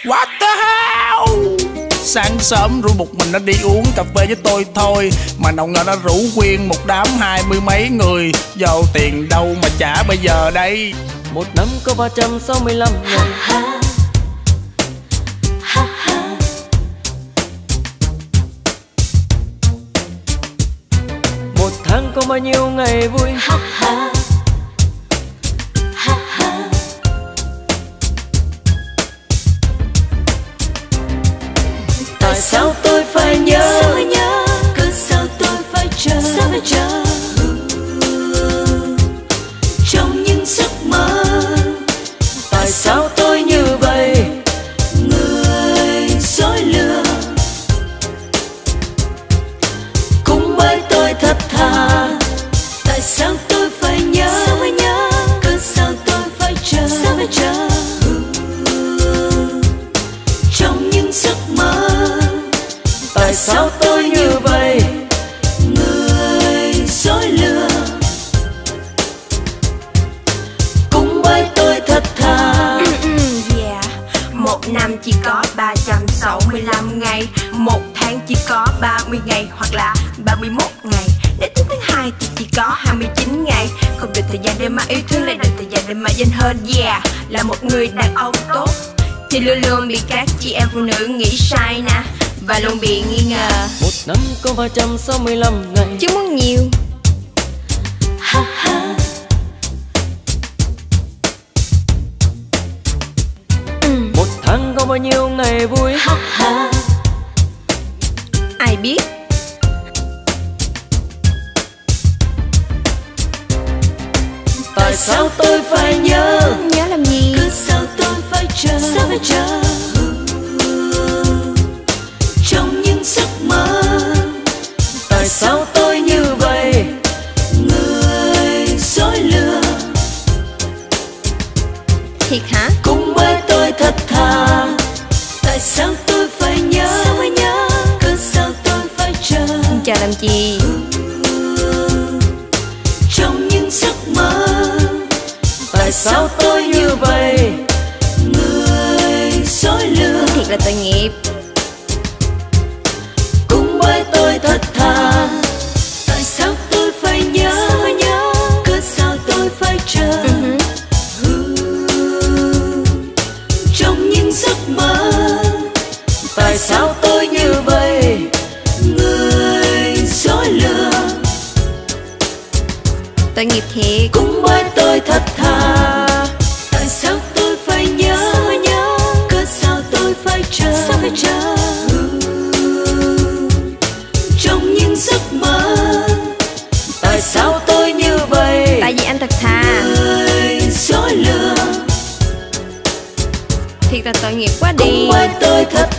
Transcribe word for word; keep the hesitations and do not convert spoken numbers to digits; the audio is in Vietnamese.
What the hell? Sáng sớm rủ một mình nó đi uống cà phê với tôi thôi, mà nào ngờ nó rủ nguyên một đám hai mươi mấy người. Vô tiền đâu mà trả bây giờ đây? Một năm có ba trăm sáu mươi lăm ngày. Một tháng có bao nhiêu ngày vui? Tại sao tôi phải nhớ? Sao phải nhớ? Cứ sao tôi phải chờ? Sao phải chờ? Trong những giấc mơ. Tại sao tôi như vậy? Người dối lừa. Cũng bởi tôi thật thà. Tại sao tôi phải nhớ? Sao phải nhớ? Cứ sao tôi phải chờ? Sao phải chờ? Trong những giấc mơ. Tại sao tôi như vậy? Người dối lừa. Cũng bởi tôi thật thà. Yeah. Một năm chỉ có ba trăm sáu mươi lăm ngày. Một tháng chỉ có ba mươi ngày hoặc là ba mươi mốt ngày. Đến thứ tháng hai thì chỉ có hai mươi chín ngày. Không được thời gian để mà yêu thương, lại được thời gian để mà dành hơn. Yeah. Là một người đàn ông tốt thì luôn luôn bị các chị em phụ nữ nghĩ sai nè, và luôn bị nghi ngờ. Một năm có ba trăm sáu mươi lăm ngày. Chứ muốn nhiều. Ha ha. Một tháng có bao nhiêu ngày vui? Ha ha. Ai biết? Tại sao tôi phải nhớ? Nhớ làm gì? Cứ sao tôi phải chờ? Sao phải chờ? Trong những giấc mơ. Tại sao tôi như vậy? Người dối lừa. Thiệt hả? Cũng bởi tôi thật thà. Tại sao tôi phải nhớ? Sao phải nhớ? Cứ sao tôi phải chờ? Chờ làm gì? Trong những giấc mơ. Tại sao tôi như vậy? Người dối lừa. Thiệt là tội nghiệp. Cũng bởi tôi thật thà. Tại sao tôi phải nhớ? Sao phải nhớ? Cứ sao tôi phải chờ? Trong những giấc mơ. Tại sao tôi như vậy? Người dối lừa. Tội nghiệp thiệt. Cũng bởi tôi thật thà. Tại sao tôi phải nhớ? Sao phải nhớ? Cứ sao tôi phải chờ? Sao phải chờ? Trong những giấc mơ. Tại sao tôi như vậy? Tại vì anh thật thà. Người dối lừa. Thiệt là tội nghiệp quá đi. Cũng bởi tôi thật